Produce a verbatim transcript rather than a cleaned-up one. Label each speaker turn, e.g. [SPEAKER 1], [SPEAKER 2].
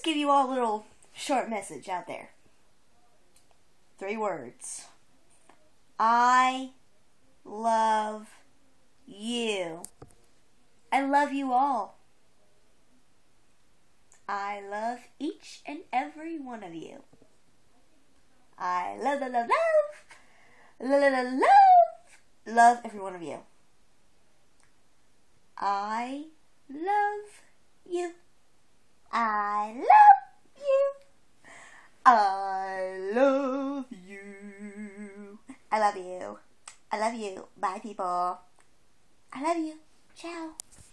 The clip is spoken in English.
[SPEAKER 1] give you all a little short message out there. Three words. I love you. I love you all. I love each and every one of you. I love, love, love, love, love, love, love, love every one of you. I love you. I love you. I love you. I love you. I love you. Bye, people. I love you. Ciao.